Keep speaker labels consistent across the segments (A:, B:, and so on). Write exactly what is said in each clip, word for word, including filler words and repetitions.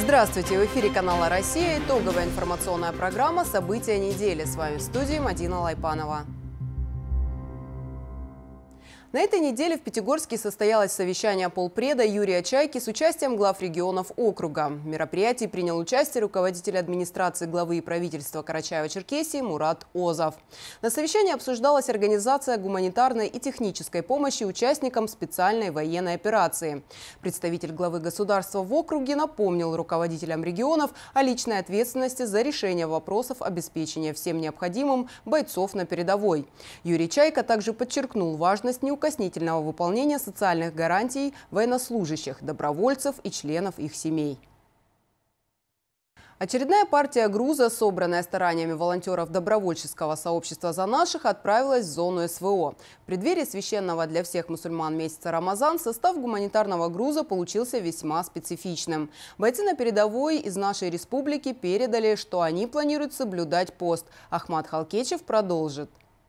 A: Здравствуйте! В эфире канала «Россия». Итоговая информационная программа «События недели». С вами в студии Мадина Лайпанова. На этой неделе в Пятигорске состоялось совещание полпреда Юрия Чайки с участием глав регионов округа. В мероприятии принял участие руководитель администрации главы и правительства Карачаево-Черкесии Мурат Озов. На совещании обсуждалась организация гуманитарной и технической помощи участникам специальной военной операции. Представитель главы государства в округе напомнил руководителям регионов о личной ответственности за решение вопросов обеспечения всем необходимым бойцов на передовой. Юрий Чайка также подчеркнул важность неукоснительного неукоснительного выполнения социальных гарантий военнослужащих, добровольцев и членов их семей. Очередная партия груза, собранная стараниями волонтеров добровольческого сообщества «За наших», отправилась в зону эс вэ о. В преддверии священного для всех мусульман месяца Рамазан состав гуманитарного груза получился весьма специфичным. Бойцы на передовой из нашей республики передали, что они планируют соблюдать пост. Ахмад Халкечев продолжит.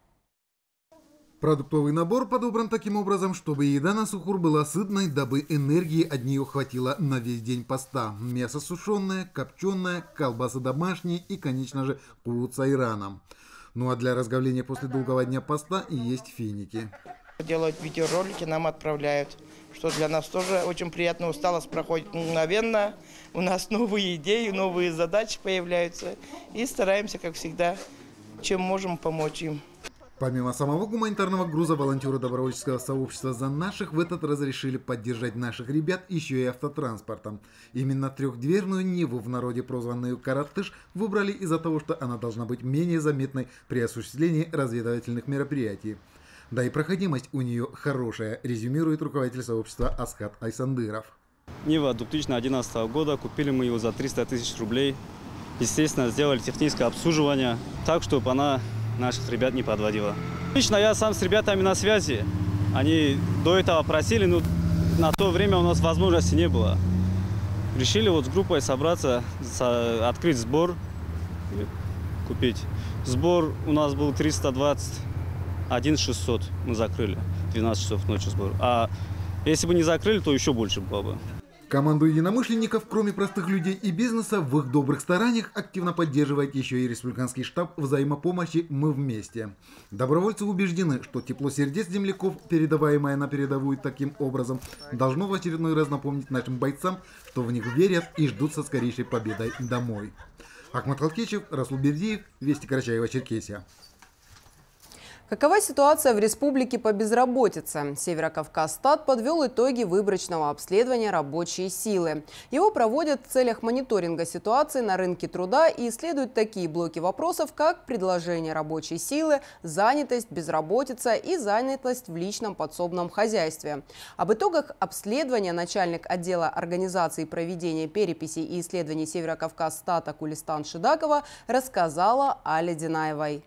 B: Продуктовый набор подобран таким образом, чтобы еда на сухур была сытной, дабы энергии от нее хватило на весь день поста. Мясо сушеное, копченое, колбасы домашние и, конечно же, куц с айраном. Ну а для разговления после долгого дня поста и есть финики.
C: Делают видеоролики, нам отправляют, что для нас тоже очень приятно. Усталость проходит мгновенно, у нас новые идеи, новые задачи появляются. И стараемся, как всегда, чем можем помочь им.
B: Помимо самого гуманитарного груза, волонтеры добровольческого сообщества «За наших» в этот раз решили поддержать наших ребят еще и автотранспортом. Именно трехдверную Ниву, в народе прозванную «Каратыш», выбрали из-за того, что она должна быть менее заметной при осуществлении разведывательных мероприятий. Да и проходимость у нее хорошая, резюмирует руководитель сообщества Асхат Айсандыров.
D: Нива две тысячи одиннадцатого года, купили мы его за триста тысяч рублей. Естественно, сделали техническое обслуживание так, чтобы она наших ребят не подводила. Лично я сам с ребятами на связи. Они до этого просили, но на то время у нас возможности не было. Решили вот с группой собраться, открыть сбор и купить. Сбор у нас был триста двадцать один шестьсот. Мы закрыли. двенадцать часов ночи сбор. А если бы не закрыли, то еще больше было бы.
B: Команду единомышленников, кроме простых людей и бизнеса, в их добрых стараниях активно поддерживает еще и республиканский штаб взаимопомощи «Мы вместе». Добровольцы убеждены, что тепло сердец земляков, передаваемое на передовую таким образом, должно в очередной раз напомнить нашим бойцам, что в них верят и ждут со скорейшей победой домой. Ахмад Халкечев, Расул Бердиев, Вести, Карачаево-Черкесия.
A: Какова ситуация в республике по безработице? Северокавказстат подвел итоги выборочного обследования рабочей силы. Его проводят в целях мониторинга ситуации на рынке труда и исследуют такие блоки вопросов, как предложение рабочей силы, занятость, безработица и занятость в личном подсобном хозяйстве. Об итогах обследования начальник отдела организации проведения переписей и исследований Северокавказстата Кулистан Шидакова рассказала Алле Динаевой.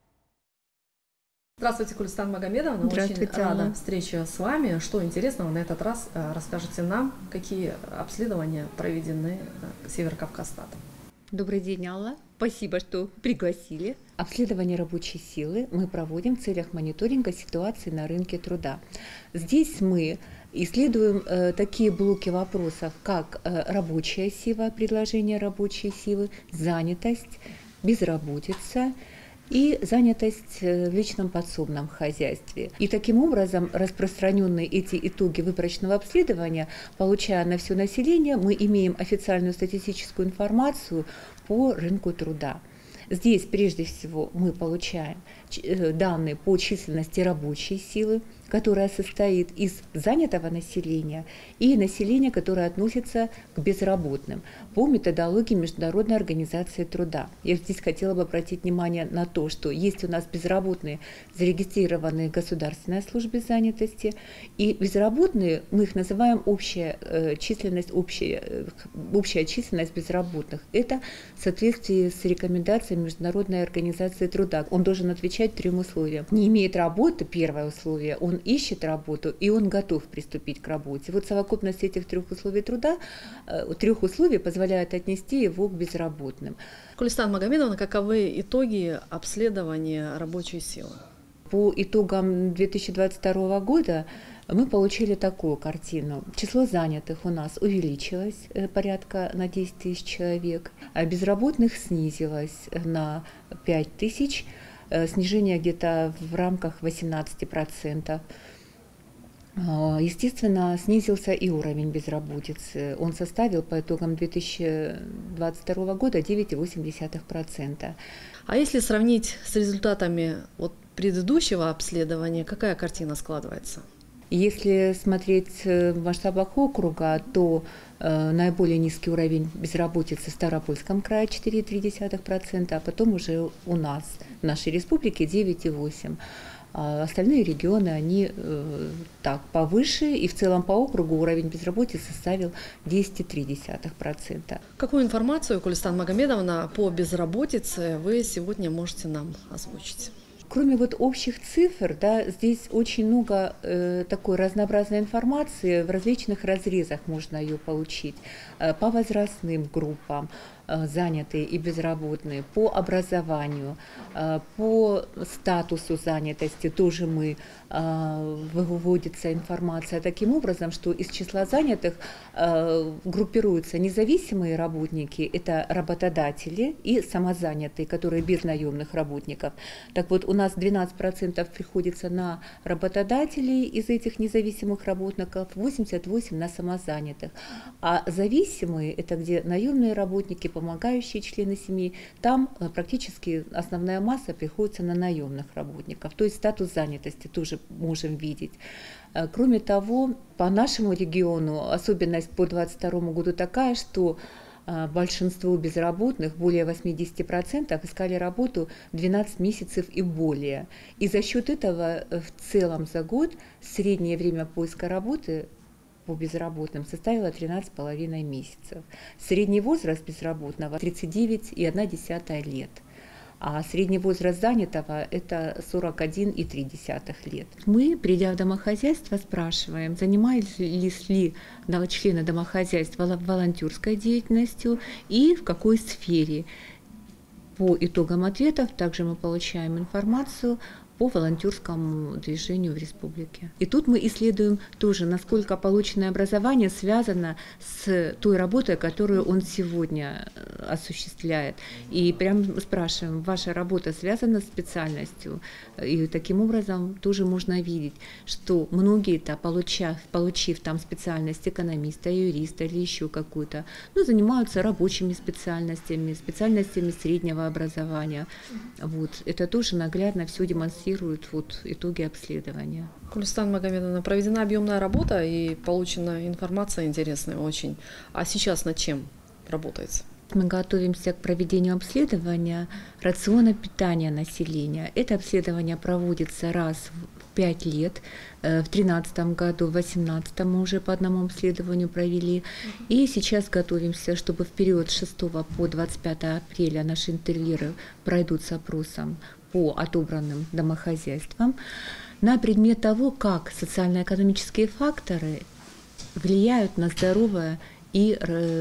E: Здравствуйте, Кулистан Магомедовна. Очень рада встрече с вами. Что интересного на этот раз расскажете нам, какие обследования проведены Северокавказстатом?
F: Добрый день, Алла. Спасибо, что пригласили. Обследование рабочей силы мы проводим в целях мониторинга ситуации на рынке труда. Здесь мы исследуем э, такие блоки вопросов, как э, рабочая сила, предложение рабочей силы, занятость, безработица и занятость в личном подсобном хозяйстве. И таким образом, распространенные эти итоги выборочного обследования, получая на все население, мы имеем официальную статистическую информацию по рынку труда. Здесь прежде всего мы получаем данные по численности рабочей силы, которая состоит из занятого населения и населения, которое относится к безработным по методологии Международной организации труда. Я здесь хотела бы обратить внимание на то, что есть у нас безработные, зарегистрированные в Государственной службе занятости, и безработные, мы их называем общая э, численность, общая, э, общая численность безработных. Это в соответствии с рекомендациями Международной организации труда. Он должен отвечать трем условиям. Не имеет работы, первое условие, он ищет работу и он готов приступить к работе. Вот совокупность этих трех условий труда, трех условий позволяет отнести его к безработным.
E: Кулистан Магомедовна, каковы итоги обследования рабочей силы?
F: По итогам две тысячи двадцать второго года мы получили такую картину. Число занятых у нас увеличилось порядка на десять тысяч человек, а безработных снизилось на пять тысяч, снижение где-то в рамках восемнадцати процентов. Естественно, снизился и уровень безработицы. Он составил по итогам две тысячи двадцать второго года девять целых восемь десятых процента.
E: А если сравнить с результатами вот предыдущего обследования, какая картина складывается?
F: Если смотреть в масштабах округа, то э, наиболее низкий уровень безработицы в Ставропольском крае четыре целых три десятых процента, а потом уже у нас, в нашей республике, девять целых восемь десятых процента. А остальные регионы, они э, так повыше, и в целом по округу уровень безработицы составил десять целых три десятых процента.
E: Какую информацию, Гулистан Магомедовна, по безработице вы сегодня можете нам озвучить?
F: Кроме вот общих цифр, да, здесь очень много э, такой разнообразной информации, в различных разрезах можно ее получить, э, по возрастным группам, э, занятые и безработные, по образованию, э, по статусу занятости тоже мы э, выводится информация таким образом, что из числа занятых э, группируются независимые работники, это работодатели и самозанятые, которые без наемных работников. Так вот, у У нас двенадцать процентов приходится на работодателей из этих независимых работников, восемьдесят восемь процентов на самозанятых. А зависимые, это где наемные работники, помогающие члены семьи, там практически основная масса приходится на наемных работников. То есть статус занятости тоже можем видеть. Кроме того, по нашему региону особенность по двадцать второму году такая, что большинство безработных, более восемьдесят процентов, искали работу двенадцать месяцев и более. И за счет этого в целом за год среднее время поиска работы по безработным составило тринадцать с половиной месяцев. Средний возраст безработного тридцать девять и одна десятая лет. А средний возраст занятого – это сорок один и три десятых лет. Мы, придя в домохозяйство, спрашиваем, занимались ли члены домохозяйства волонтерской деятельностью и в какой сфере. По итогам ответов также мы получаем информацию по волонтерскому движению в республике. И тут мы исследуем тоже, насколько полученное образование связано с той работой, которую он сегодня осуществляет. И прям спрашиваем, ваша работа связана с специальностью? И таким образом тоже можно видеть, что многие-то, получав, получив там специальность экономиста, юриста или еще какую-то, ну, занимаются рабочими специальностями, специальностями среднего образования. Вот. Это тоже наглядно все демонстрирует вот итоги обследования.
E: Гулистан Магомедовна, проведена объемная работа и получена информация интересная очень. А сейчас над чем работается?
F: Мы готовимся к проведению обследования рациона питания населения. Это обследование проводится раз в пять лет. В две тысячи тринадцатом году, в две тысячи восемнадцатом мы уже по одному обследованию провели. И сейчас готовимся, чтобы в период с шестого по двадцать пятое апреля наши интервьюеры пройдут с опросом по отобранным домохозяйствам на предмет того, как социально-экономические факторы влияют на здоровое и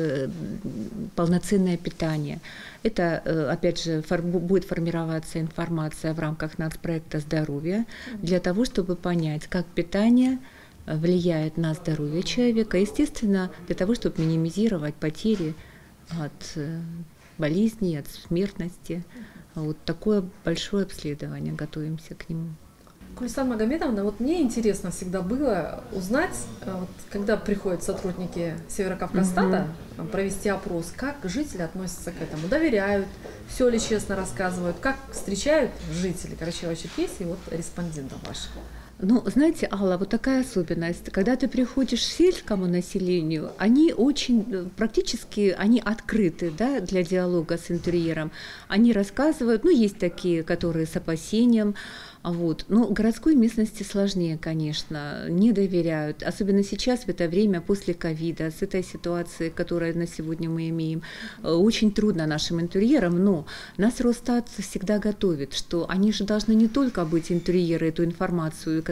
F: полноценное питание. Это, опять же, будет формироваться информация в рамках нацпроекта «Здоровье» для того, чтобы понять, как питание влияет на здоровье человека, естественно, для того, чтобы минимизировать потери от болезней, от смертности. Вот такое большое обследование, готовимся к нему.
E: Гулистан Магомедовна, вот мне интересно всегда было узнать, вот, когда приходят сотрудники Северокавказстата, угу. провести опрос, как жители относятся к этому, доверяют, все ли честно рассказывают, как встречают жители Карачаево-Черкесии, вот респондентов ваших.
F: Ну, знаете, Алла, вот такая особенность. Когда ты приходишь к сельскому населению, они очень, практически, они открыты, да, для диалога с интерьером. Они рассказывают, ну, есть такие, которые с опасением, вот. Но городской местности сложнее, конечно, не доверяют. Особенно сейчас, в это время, после ковида, с этой ситуацией, которую на сегодня мы имеем, очень трудно нашим интерьерам, но нас Росстат всегда готовит, что они же должны не только быть интерьеры, эту информацию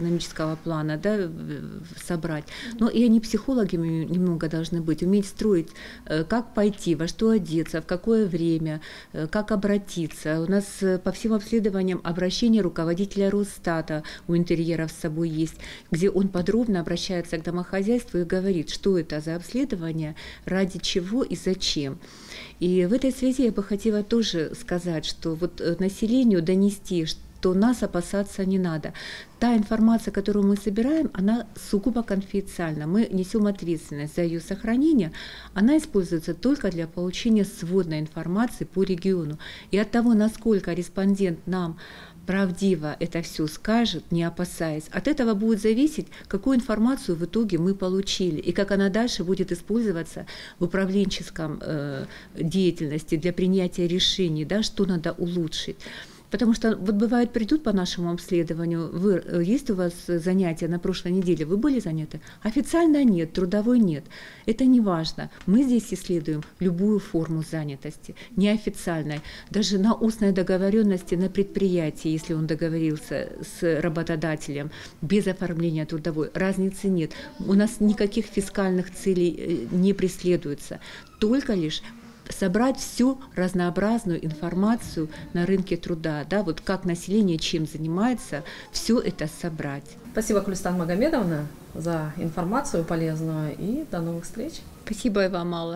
F: социально-экономического плана, да, собрать. Но и они психологами немного должны быть, уметь строить, как пойти, во что одеться, в какое время, как обратиться. У нас по всем обследованиям обращение руководителя Росстата у интерьеров с собой есть, где он подробно обращается к домохозяйству и говорит, что это за обследование, ради чего и зачем. И в этой связи я бы хотела тоже сказать, что вот населению донести, что нас опасаться не надо. Та информация, которую мы собираем, она сугубо конфиденциальна. Мы несем ответственность за ее сохранение. Она используется только для получения сводной информации по региону. И от того, насколько респондент нам правдиво это все скажет, не опасаясь, от этого будет зависеть, какую информацию в итоге мы получили и как она дальше будет использоваться в управленческом э, деятельности для принятия решений, да, что надо улучшить. Потому что вот бывает, придут по нашему обследованию, вы, есть у вас занятия на прошлой неделе, вы были заняты? Официально нет, трудовой нет. Это не важно. Мы здесь исследуем любую форму занятости, неофициальной. Даже на устной договоренности на предприятии, если он договорился с работодателем, без оформления трудовой, разницы нет. У нас никаких фискальных целей не преследуется. Только лишь собрать всю разнообразную информацию на рынке труда, да, вот как население чем занимается, все это собрать.
E: Спасибо, Кулистан Магомедовна, за информацию полезную и до новых встреч.
F: Спасибо и вам, Алла.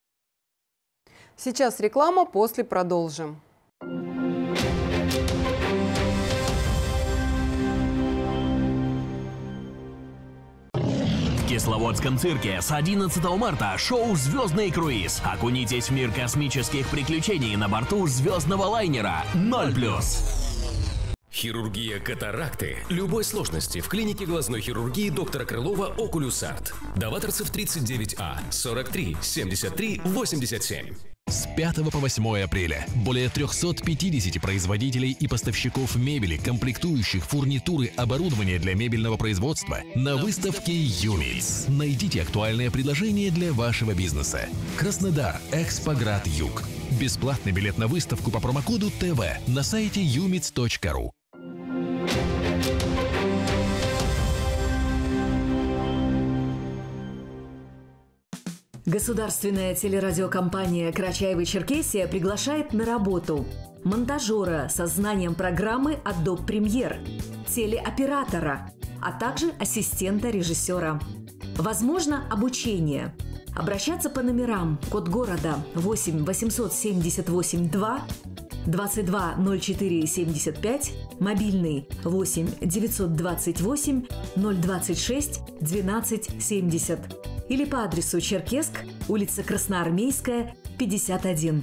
A: Сейчас реклама, после продолжим.
G: В Кисловодском цирке с одиннадцатого марта шоу «Звездный круиз». Окунитесь в мир космических приключений на борту звездного лайнера «ноль плюс».
H: Хирургия катаракты любой сложности в клинике глазной хирургии доктора Крылова «Окулюсарт». Даваторцев тридцать девять А, сорок три, семьдесят три, восемьдесят семь.
I: С пятого по восьмое апреля более трёхсот пятидесяти производителей и поставщиков мебели, комплектующих, фурнитуры, оборудования для мебельного производства на выставке «Юмиц». Найдите актуальное предложение для вашего бизнеса. Краснодар, Экспоград Юг. Бесплатный билет на выставку по промокоду ТВ на сайте юмиц точка ру.
J: Государственная телерадиокомпания «Карачаево-Черкесия» приглашает на работу монтажера со знанием программы Adobe Premiere, телеоператора, а также ассистента режиссера. Возможно обучение. Обращаться по номерам: код города восемь восемьсот семьдесят восемь два, двадцать два ноль четыре семьдесят пять, мобильный восемь девятьсот двадцать восемь ноль двадцать шесть двенадцать семьдесят. Или по адресу Черкесск, улица Красноармейская, пятьдесят один.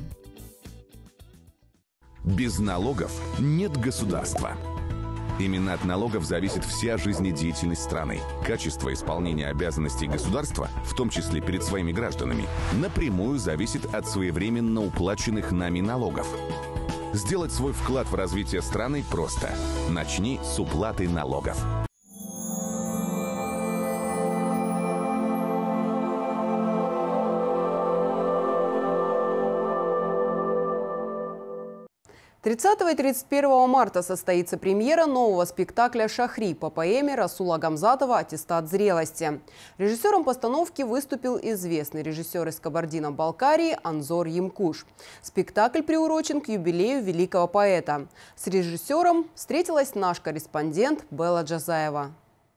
K: Без налогов нет государства. Именно от налогов зависит вся жизнедеятельность страны. Качество исполнения обязанностей государства, в том числе перед своими гражданами, напрямую зависит от своевременно уплаченных нами налогов. Сделать свой вклад в развитие страны просто. Начни с уплаты налогов.
A: тридцатого и тридцать первого марта состоится премьера нового спектакля «Шахри» по поэме Расула Гамзатова «Аттестат зрелости». Режиссером постановки выступил известный режиссер из Кабардино-Балкарии Анзор Емкуш. Спектакль приурочен к юбилею великого поэта. С режиссером встретилась наш корреспондент Белла Джазаева.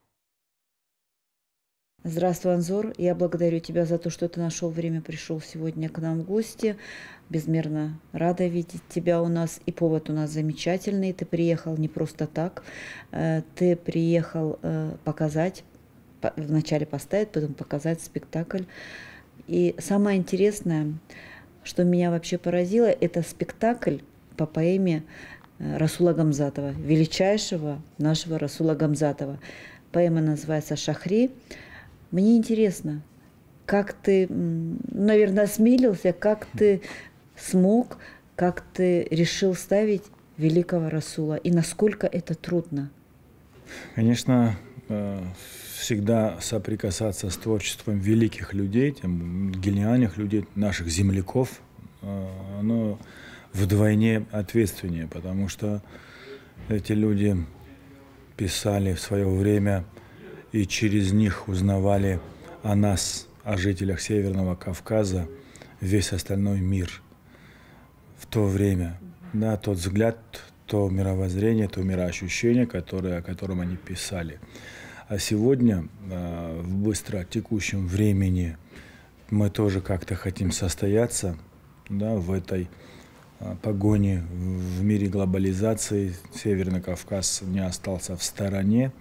L: Здравствуй, Анзор. Я благодарю тебя за то, что ты нашел время, пришел сегодня к нам в гости. Безмерно рада видеть тебя у нас. И повод у нас замечательный. Ты приехал не просто так. Ты приехал показать, вначале поставить, потом показать спектакль. И самое интересное, что меня вообще поразило, это спектакль по поэме Расула Гамзатова, величайшего нашего Расула Гамзатова. Поэма называется «Шахри». Мне интересно, как ты, наверное, осмелился, как ты смог, как ты решил ставить великого Расула и насколько это трудно?
M: Конечно, всегда соприкасаться с творчеством великих людей, тем гениальных людей, наших земляков, оно вдвойне ответственнее, потому что эти люди писали в свое время и через них узнавали о нас, о жителях Северного Кавказа, весь остальной мир в то время. Да, тот взгляд, то мировоззрение, то мироощущение, которое, о котором они писали. А сегодня, в быстро текущем времени, мы тоже как-то хотим состояться, да, в этой погоне в мире глобализации. Северный Кавказ не остался в стороне.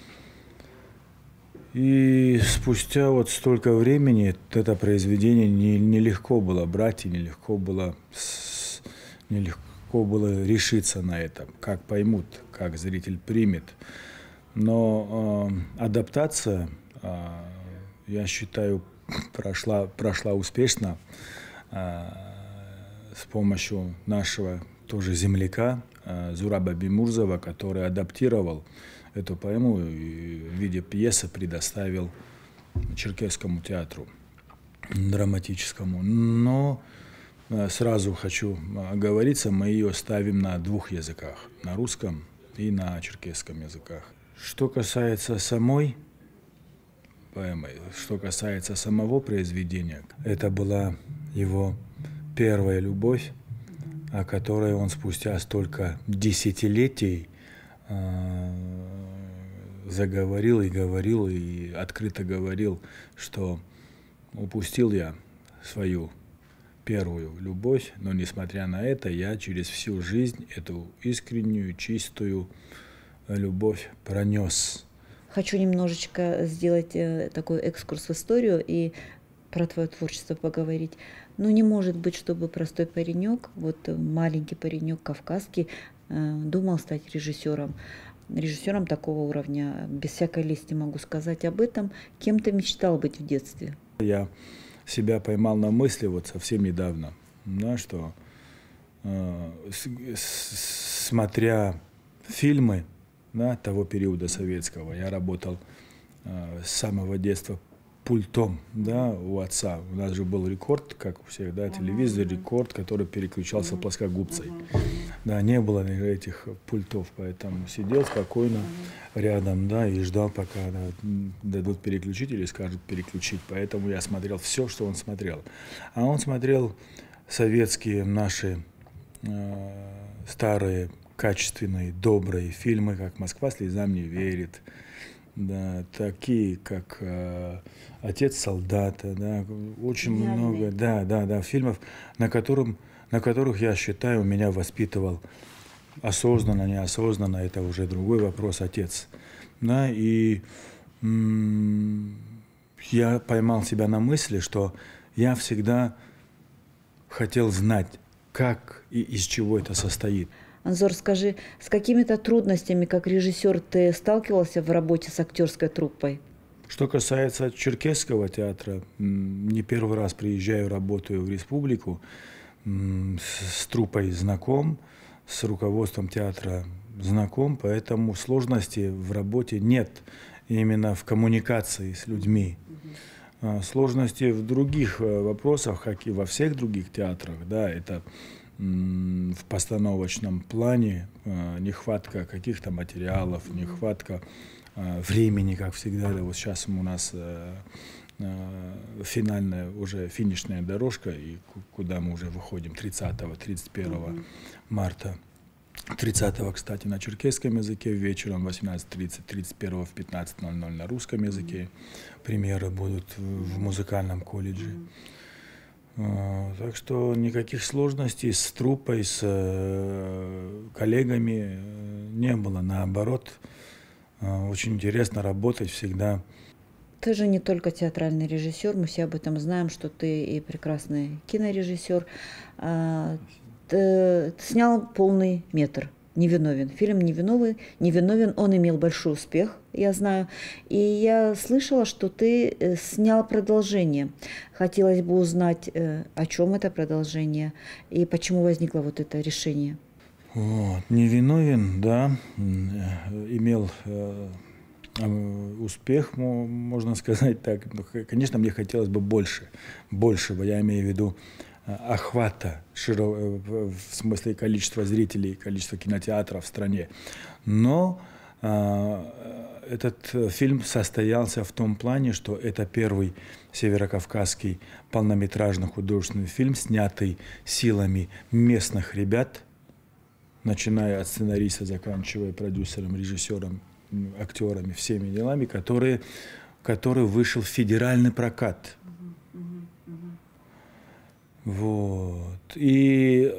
M: И спустя вот столько времени это произведение не, нелегко было брать, и нелегко было, нелегко было решиться на это, как поймут, как зритель примет. Но э, адаптация, э, я считаю, прошла, прошла успешно э, с помощью нашего тоже земляка э, Зураба Бимурзова, который адаптировал эту поэму и в виде пьесы предоставил Черкесскому театру драматическому. Но э, сразу хочу оговориться, мы ее ставим на двух языках, на русском и на черкесском языках. Что касается самой поэмы, что касается самого произведения, это была его первая любовь, о которой он спустя столько десятилетий э, заговорил и говорил, и открыто говорил, что упустил я свою первую любовь, но несмотря на это, я через всю жизнь эту искреннюю, чистую любовь пронес.
L: Хочу немножечко сделать такой экскурс в историю и про твое творчество поговорить. Ну, не может быть, чтобы простой паренек, вот маленький паренек кавказский, думал стать режиссером. Режиссером такого уровня, без всякой лести могу сказать об этом. Кем ты мечтал быть в детстве?
M: Я себя поймал на мысли вот совсем недавно, да, что э, с, с, смотря фильмы, да, того периода советского, я работал э, с самого детства пультом, да, у отца. У нас же был рекорд, как у всех, да, телевизор, рекорд, который переключался плоскогубцей. Да, не было этих пультов, поэтому сидел спокойно рядом, да, и ждал, пока да, дадут переключить или скажут переключить. Поэтому я смотрел все, что он смотрел. А он смотрел советские наши э, старые, качественные, добрые фильмы, как «Москва слезам не верит», да, такие, как э, «Отец солдата», да, очень Идеальный. много, да, да, да, фильмов, на, котором, на которых, я считаю, меня воспитывал осознанно, неосознанно, это уже другой вопрос, отец. Да, и м- я поймал себя на мысли, что я всегда хотел знать, как и из чего это состоит.
L: Анзор, скажи, с какими-то трудностями, как режиссер, ты сталкивался в работе с актерской труппой?
M: Что касается Черкесского театра, не первый раз приезжаю, работаю в республику, с труппой знаком, с руководством театра знаком, поэтому сложностей в работе нет, именно в коммуникации с людьми. Сложности в других вопросах, как и во всех других театрах, да, это в постановочном плане нехватка каких-то материалов, нехватка времени, как всегда. Вот сейчас у нас финальная, уже финишная дорожка, и куда мы уже выходим тридцатого — тридцать первого марта. тридцатого, кстати, на черкесском языке, вечером восемнадцать тридцать, тридцать первого в пятнадцать ноль ноль на русском языке. Премьеры будут в музыкальном колледже. Так что никаких сложностей с труппой, с коллегами не было. Наоборот, очень интересно работать всегда.
L: Ты же не только театральный режиссер, мы все об этом знаем, что ты и прекрасный кинорежиссер. Ты снял полный метр «Невиновен». Фильм «Невиновен», «Невиновен», он имел большой успех, я знаю. И я слышала, что ты снял продолжение. Хотелось бы узнать, о чем это продолжение и почему возникло вот это решение.
M: Вот. «Невиновен», да, имел э, успех, можно сказать так. Но, конечно, мне хотелось бы больше, большего, я имею в виду охвата, широ, в смысле количества зрителей, количества кинотеатров в стране. Но Этот фильм состоялся в том плане, что это первый северокавказский полнометражный художественный фильм, снятый силами местных ребят, начиная от сценариста, заканчивая продюсером, режиссером, актерами, всеми делами, которые, который вышел в федеральный прокат. Вот. И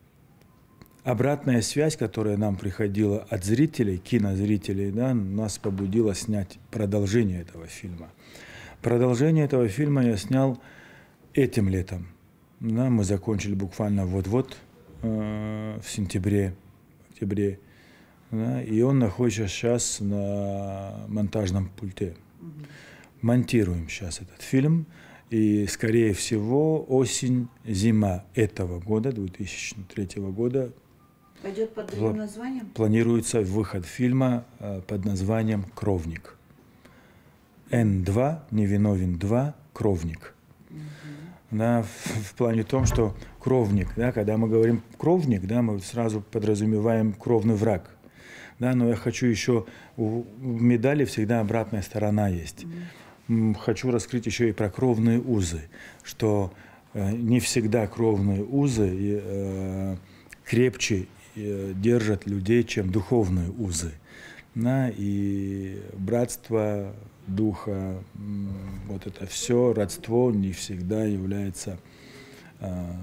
M: обратная связь, которая нам приходила от зрителей, кинозрителей, да, нас побудила снять продолжение этого фильма. Продолжение этого фильма я снял этим летом. Да, мы закончили буквально вот-вот, э, в сентябре, октябре. Да, и он находится сейчас на монтажном пульте. Монтируем сейчас этот фильм. И, скорее всего, осень-зима этого года, две тысячи третьего года,
L: пойдет под другим названием?
M: Планируется выход фильма э, под названием «Кровник». Н два, Невиновен два, «Кровник». Угу. Да, в, в плане том, что кровник, да, когда мы говорим «кровник», да, мы сразу подразумеваем кровный враг. Да, но я хочу еще, у, у медали всегда обратная сторона есть. Угу. Хочу раскрыть еще и про кровные узы, что э, не всегда кровные узы э, крепче э, держат людей, чем духовные узы. Да, и братство духа, вот это все, родство не всегда является э,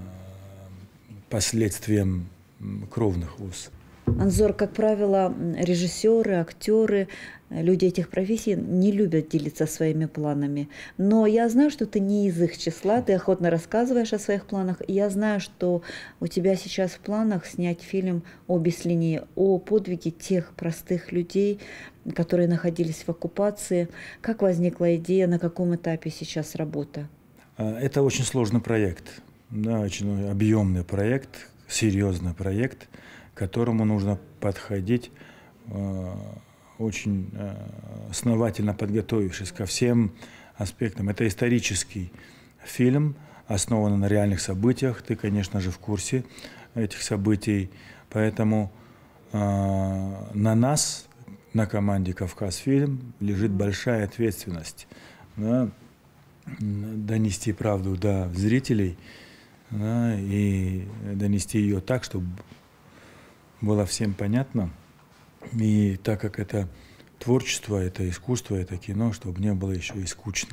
M: последствием кровных уз.
L: Анзор, как правило, режиссеры, актеры, люди этих профессий не любят делиться своими планами. Но я знаю, что ты не из их числа, ты охотно рассказываешь о своих планах. И я знаю, что у тебя сейчас в планах снять фильм о Беслине, о подвиге тех простых людей, которые находились в оккупации. Как возникла идея, на каком этапе сейчас работа?
M: Это очень сложный проект, да, очень объемный проект, серьезный проект, к которому нужно подходить э, очень э, основательно подготовившись ко всем аспектам. Это исторический фильм, основанный на реальных событиях. Ты, конечно же, в курсе этих событий. Поэтому э, на нас, на команде «Кавказфильм», лежит большая ответственность, да, донести правду до зрителей, да, и донести ее так, чтобы было всем понятно. И так как это творчество, это искусство, это кино, чтобы не было еще и скучно.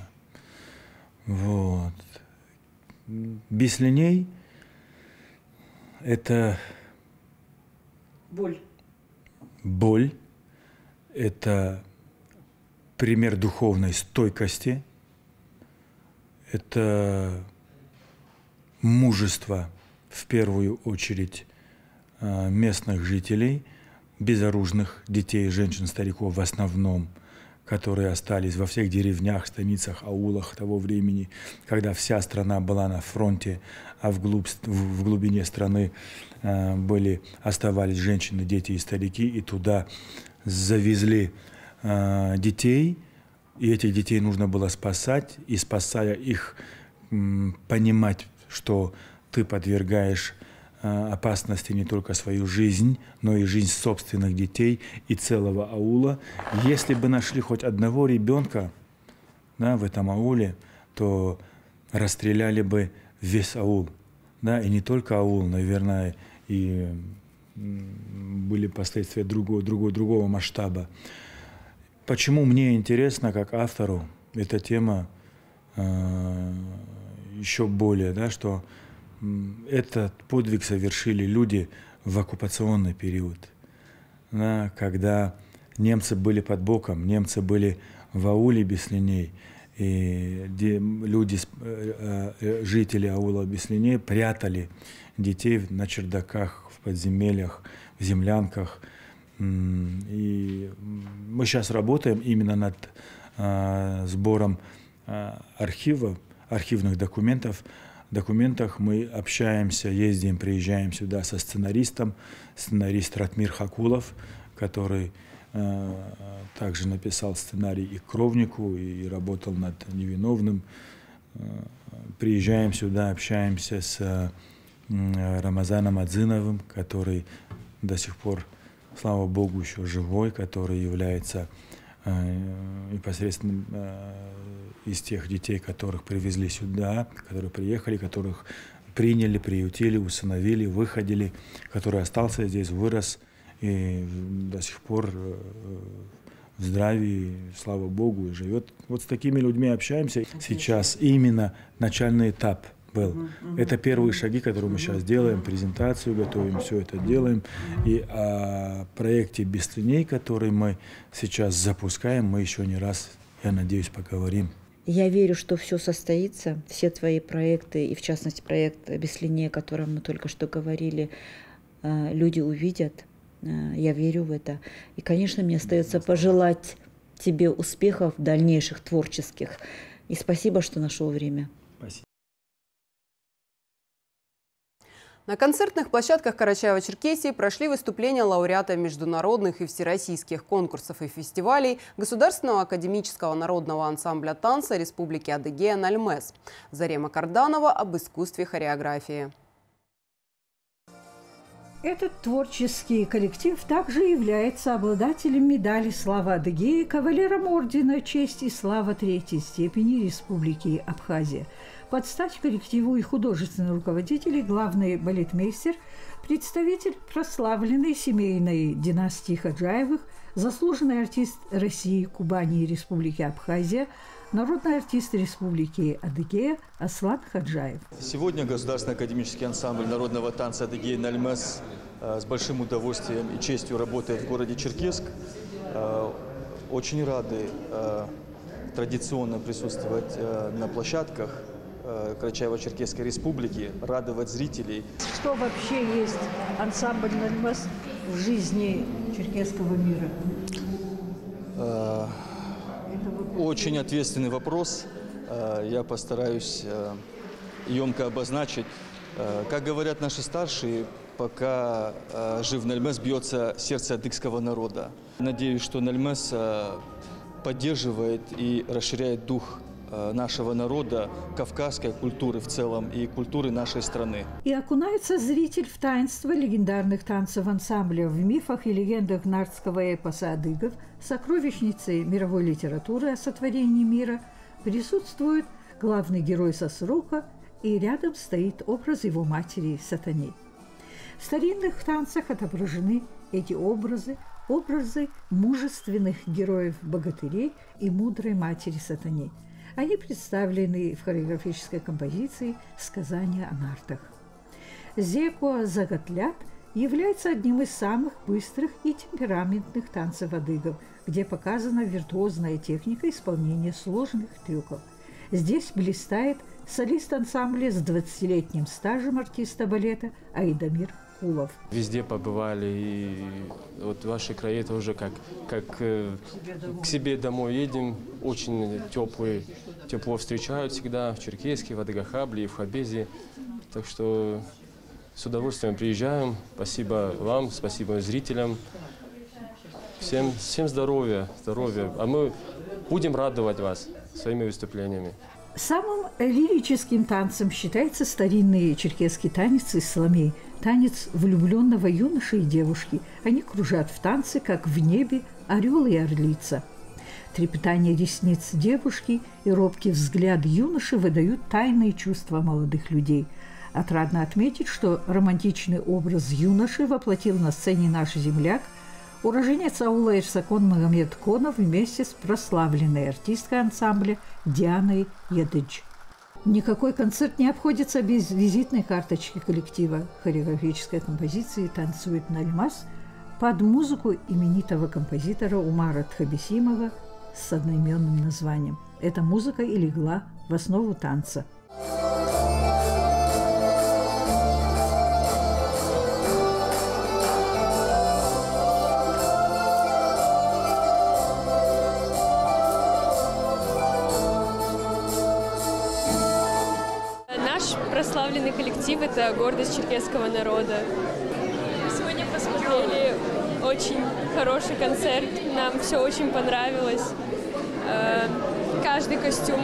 M: Вот. Без линей это
L: боль.
M: Боль. Это пример духовной стойкости. Это мужество, в первую очередь, местных жителей, безоружных детей, женщин, стариков в основном, которые остались во всех деревнях, станицах, аулах того времени, когда вся страна была на фронте, а вглубь, в глубине страны э, были, оставались женщины, дети и старики, и туда завезли э, детей, и этих детей нужно было спасать, и спасая их, э, понимать, что ты подвергаешь опасности не только свою жизнь, но и жизнь собственных детей и целого аула. Если бы нашли хоть одного ребенка, да, в этом ауле, то расстреляли бы весь аул. Да, и не только аул, наверное, и были последствия другого, другого, другого масштаба. Почему мне интересно, как автору, эта тема э, еще более, да, что этот подвиг совершили люди в оккупационный период, да, когда немцы были под боком, немцы были в ауле Беслиней, и люди, жители аула Беслиней прятали детей на чердаках, в подземельях, в землянках. И мы сейчас работаем именно над сбором архива, архивных документов. документах мы общаемся, ездим, приезжаем сюда со сценаристом, сценарист Ратмир Хакулов, который э, также написал сценарий и к «Кровнику», и работал над «Невиновным». Э, приезжаем сюда, общаемся с э, Рамазаном Адзиновым, который до сих пор слава Богу, еще живой, который является непосредственно из тех детей, которых привезли сюда, которые приехали, которых приняли, приютили, усыновили, выходили, который остался здесь, вырос и до сих пор в здравии, слава Богу, живет. Вот с такими людьми общаемся. Сейчас именно начальный этап был. Это первые шаги, которые мы сейчас делаем, презентацию готовим, все это делаем. И о проекте «Без теней», который мы сейчас запускаем, мы еще не раз, я надеюсь, поговорим.
L: Я верю, что все состоится, все твои проекты, и в частности проект «Без теней», о котором мы только что говорили, люди увидят. Я верю в это. И, конечно, мне остается пожелать тебе успехов дальнейших творческих. И спасибо, что нашел время.
M: Спасибо.
A: На концертных площадках Карачаево-Черкесии прошли выступления лауреата международных и всероссийских конкурсов и фестивалей Государственного академического народного ансамбля танца Республики Адыгея «Нальмэс». Зарема Карданова об искусстве хореографии.
N: Этот творческий коллектив также является обладателем медали «Слава Адыгеи», кавалером ордена «Честь и слава третьей степени Республики Абхазия». Под стать коллективу и художественный руководитель, и главный балетмейстер, представитель прославленной семейной династии Ходжаевых, заслуженный артист России, Кубани и Республики Абхазия, народный артист Республики Адыгея Аслан Ходжаев.
O: Сегодня Государственный академический ансамбль народного танца Адыгея «Нальмэс» с большим удовольствием и честью работает в городе Черкесск. Очень рады традиционно присутствовать на площадках Карачаево-Черкесской республики, радовать зрителей.
N: Что вообще есть ансамбль «Нальмэс» в жизни черкесского мира?
O: Очень ответственный вопрос. Я постараюсь емко обозначить. Как говорят наши старшие, пока жив Нальмэс, бьется сердце адыгского народа. Надеюсь, что Нальмэс поддерживает и расширяет дух нашего народа, кавказской культуры в целом и культуры нашей страны.
N: И окунается зритель в таинство легендарных танцев ансамбля, в мифах и легендах нардского эпоса адыгов, сокровищницы мировой литературы о сотворении мира, присутствует главный герой Сосрука, и рядом стоит образ его матери Сатани. В старинных танцах отображены эти образы, образы мужественных героев-богатырей и мудрой матери Сатани. Они представлены в хореографической композиции «Сказания о нартах». Зекуа Загатлят является одним из самых быстрых и темпераментных танцев адыгов, где показана виртуозная техника исполнения сложных трюков. Здесь блистает солист ансамбля с двадцатилетним стажем артиста балета Айдамир Кулов.
P: Везде побывали, и вот ваши краи тоже как, как э, к себе домой едем, очень теплые, тепло встречают всегда в Черкесске, в Адыгахабле и в Хабезе. Так что с удовольствием приезжаем. Спасибо вам, спасибо зрителям. Всем, всем здоровья, здоровья. А мы будем радовать вас своими выступлениями.
N: Самым лирическим танцем считается старинный черкесский танец исламей, танец влюбленного юноши и девушки. Они кружат в танце, как в небе орел и орлица. Трепетание ресниц девушки и робкий взгляд юноши выдают тайные чувства молодых людей. Отрадно отметить, что романтичный образ юноши воплотил на сцене наш земляк, уроженец аула Эрсакон Магомед Конов вместе с прославленной артисткой ансамбля Дианой Ядыдж. Никакой концерт не обходится без визитной карточки коллектива хореографической композиции «Танцует Нальмэс» под музыку именитого композитора Умара Тхабисимова с одноименным названием. Эта музыка и легла в основу танца.
Q: Прославленный коллектив – это гордость черкесского народа. Сегодня посмотрели очень хороший концерт, нам все очень понравилось. Каждый костюм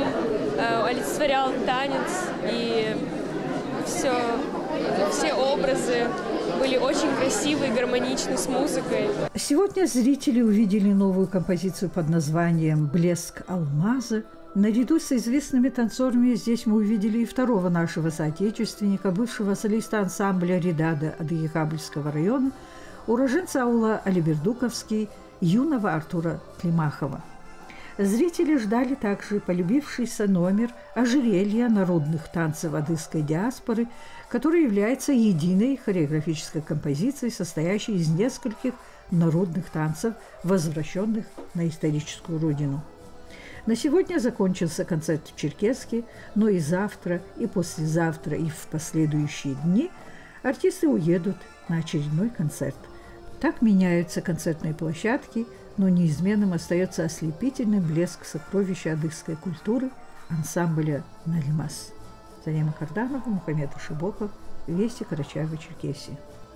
Q: олицетворял танец, и все, все образы были очень красивые, гармоничны с музыкой.
N: Сегодня зрители увидели новую композицию под названием «Блеск алмаза». Наряду с известными танцорами здесь мы увидели и второго нашего соотечественника, бывшего солиста ансамбля «Редада» Адыгехабльского района, уроженца аула Алибердуковский, юного Артура Климахова. Зрители ждали также полюбившийся номер «Ожерелья народных танцев адыгской диаспоры», который является единой хореографической композицией, состоящей из нескольких народных танцев, возвращенных на историческую родину. На сегодня закончился концерт в Черкесске, но и завтра, и послезавтра, и в последующие дни артисты уедут на очередной концерт. Так меняются концертные площадки, но неизменным остается ослепительный блеск сокровища адыгской культуры ансамбля «Налимас». Зарема Карданова, Мухаммед Ашибоков, Вести, Карачаево-Черкесия.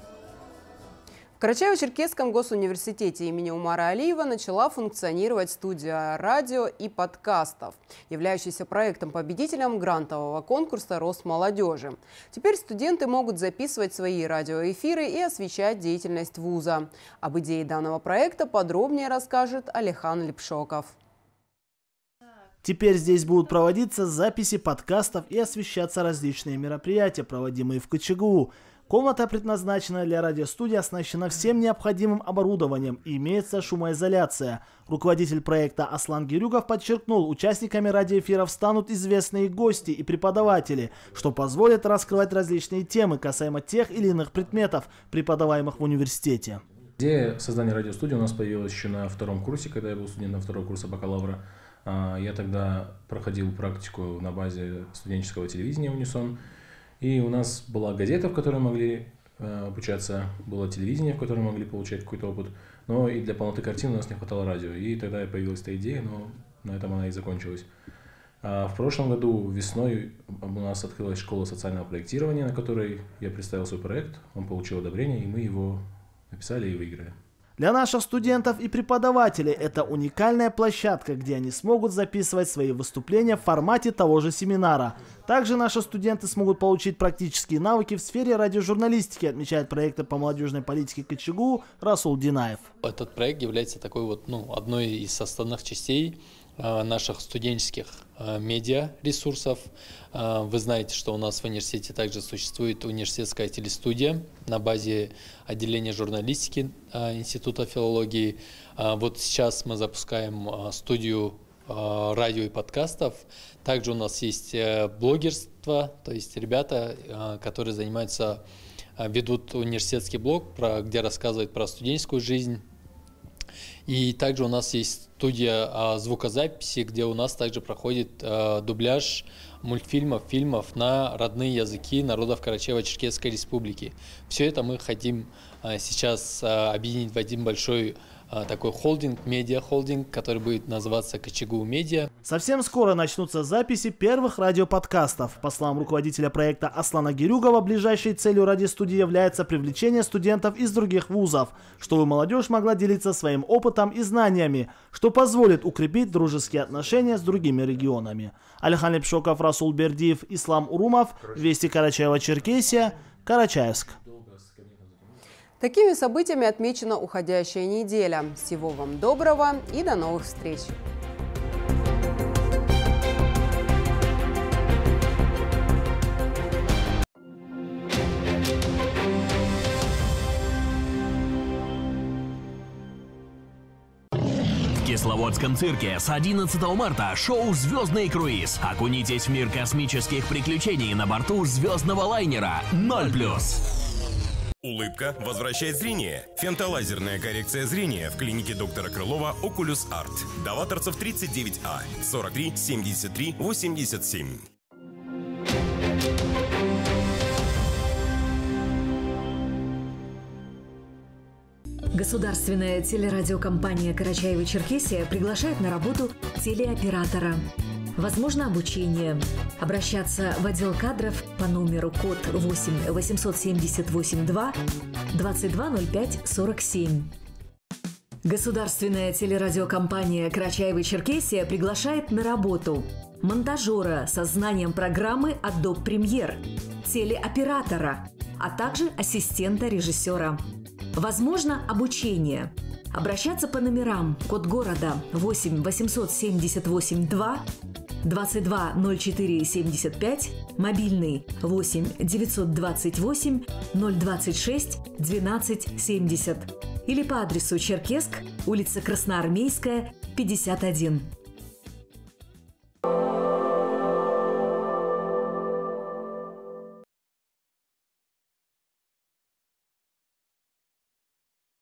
A: В Карачаево-Черкесском госуниверситете имени Умара Алиева начала функционировать студия радио и подкастов, являющаяся проектом-победителем грантового конкурса «Рост молодежи». Теперь студенты могут записывать свои радиоэфиры и освещать деятельность вуза. Об идее данного проекта подробнее расскажет Алихан Лепшоков.
R: Теперь здесь будут проводиться записи подкастов и освещаться различные мероприятия, проводимые в ка че гэ у. Комната, предназначенная для радиостудии, оснащена всем необходимым оборудованием и имеется шумоизоляция. Руководитель проекта Аслан Гирюгов подчеркнул, участниками радиоэфиров станут известные гости и преподаватели, что позволит раскрывать различные темы касаемо тех или иных предметов, преподаваемых в университете.
S: Идея создания радиостудии у нас появилась еще на втором курсе, когда я был студентом второго курса бакалавра. Я тогда проходил практику на базе студенческого телевидения «Унисон». И у нас была газета, в которой могли э, обучаться, было телевидение, в котором могли получать какой-то опыт, но и для полноты картины у нас не хватало радио. И тогда появилась эта идея, но на этом она и закончилась. А в прошлом году весной у нас открылась школа социального проектирования, на которой я представил свой проект, он получил одобрение, и мы его написали и выиграли.
R: Для наших студентов и преподавателей это уникальная площадка, где они смогут записывать свои выступления в формате того же семинара. Также наши студенты смогут получить практические навыки в сфере радиожурналистики, отмечает проекты по молодежной политике ка че гэ у Расул Динаев.
T: Этот проект является такой вот, ну, одной из составных частей наших студенческих медиа-ресурсов. Вы знаете, что у нас в университете также существует университетская телестудия на базе отделения журналистики Института филологии. Вот сейчас мы запускаем студию радио и подкастов. Также у нас есть блогерство, то есть ребята, которые занимаются, ведут университетский блог, где рассказывают про студенческую жизнь. И также у нас есть студия а, звукозаписи, где у нас также проходит а, дубляж мультфильмов, фильмов на родные языки народов Карачаево-Черкесской республики. Все это мы хотим а, сейчас а, объединить в один большой а, такой холдинг, медиа-холдинг, который будет называться ка че гэ у Медиа.
R: Совсем скоро начнутся записи первых радиоподкастов. По словам руководителя проекта Аслана Гирюгова, ближайшей целью радиостудии является привлечение студентов из других вузов, чтобы молодежь могла делиться своим опытом и знаниями, что позволит укрепить дружеские отношения с другими регионами. Алихан Лепшоков, Расул Бердиев, Ислам Урумов, Вести, Карачаево-Черкесия, Карачаевск.
A: Такими событиями отмечена уходящая неделя. Всего вам доброго и до новых встреч!
G: В Кисловодском цирке с одиннадцатого марта шоу «Звездный круиз». Окунитесь в мир космических приключений на борту звездного лайнера ноль плюс.
U: Улыбка возвращает зрение. Фентолазерная коррекция зрения в клинике доктора Крылова Oculus Art. Даваторцев тридцать девять А, сорок три семьдесят три восемьдесят семь.
J: Государственная телерадиокомпания «Карачаево-Черкесия» приглашает на работу телеоператора. Возможно обучение. Обращаться в отдел кадров по номеру код восемь восемьсот семьдесят восемь два двадцать два ноль пять сорок семь. Государственная телерадиокомпания «Карачаево-Черкесия» приглашает на работу монтажера со знанием программы Adobe Premiere, телеоператора, а также ассистента режиссера. Возможно обучение. Обращаться по номерам: код города восемь восемьсот семьдесят восемь два двадцать два ноль четыре семьдесят пять, мобильный восемь девятьсот двадцать восемь ноль двадцать шесть двенадцать семьдесят или по адресу Черкесск, улица Красноармейская, пятьдесят один.